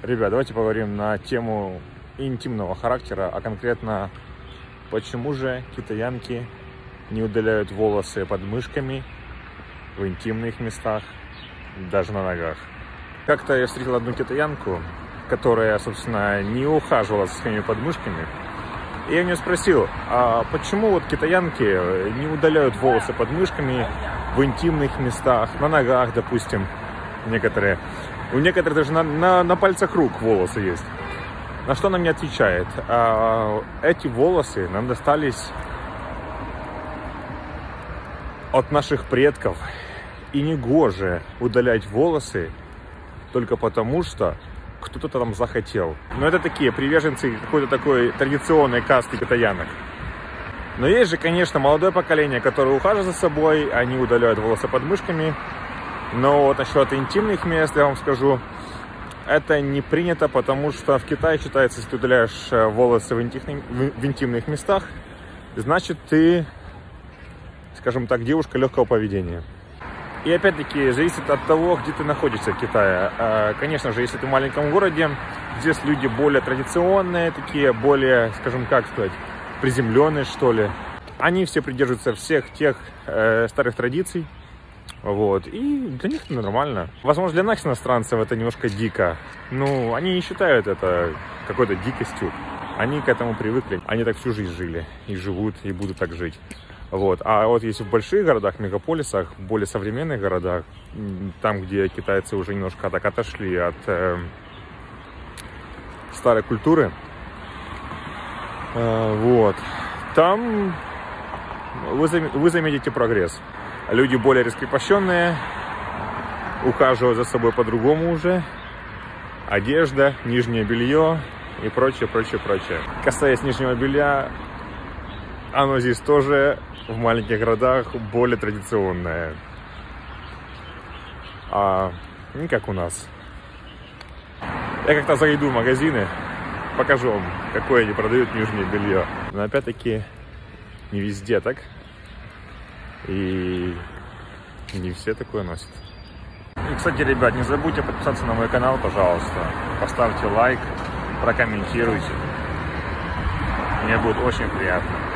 Ребят, давайте поговорим на тему интимного характера, а конкретно, почему же китаянки не удаляют волосы под мышками в интимных местах, даже на ногах. Как-то я встретил одну китаянку, которая, собственно, не ухаживала за своими подмышками. И я у нее спросил, а почему вот китаянки не удаляют волосы под мышками в интимных местах, на ногах, допустим, некоторые. У некоторых даже на пальцах рук волосы есть. На что она мне отвечает? Эти волосы нам достались от наших предков. И негоже удалять волосы только потому, что кто-то там захотел. Но это такие приверженцы какой-то такой традиционной касты китаянок. Но есть же, конечно, молодое поколение, которое ухаживает за собой, они удаляют волосы под мышками. Но вот насчет интимных мест, я вам скажу, это не принято, потому что в Китае считается, если ты удаляешь волосы в интимных местах, значит ты, скажем так, девушка легкого поведения. И опять-таки зависит от того, где ты находишься в Китае. Конечно же, если ты в маленьком городе, здесь люди более традиционные, такие более, скажем, как сказать, приземленные, что ли. Они все придерживаются всех тех старых традиций. Вот, и для них это нормально. Возможно, для нас, иностранцев, это немножко дико. Ну, они не считают это какой-то дикостью. Они к этому привыкли. Они так всю жизнь жили, и живут, и будут так жить. Вот. А вот если в больших городах, мегаполисах, в более современных городах, там, где китайцы уже немножко так отошли от старой культуры, вот, там вы заметите прогресс. Люди более раскрепощенные, ухаживают за собой по-другому уже. Одежда, нижнее белье и прочее, прочее, прочее. Касаясь нижнего белья, оно здесь тоже в маленьких городах более традиционное. Не как у нас. Я как-то зайду в магазины, покажу вам, какое они продают нижнее белье. Но опять-таки не везде так. И не все такое носят. И, кстати, ребят, не забудьте подписаться на мой канал, пожалуйста. Поставьте лайк, прокомментируйте. Мне будет очень приятно.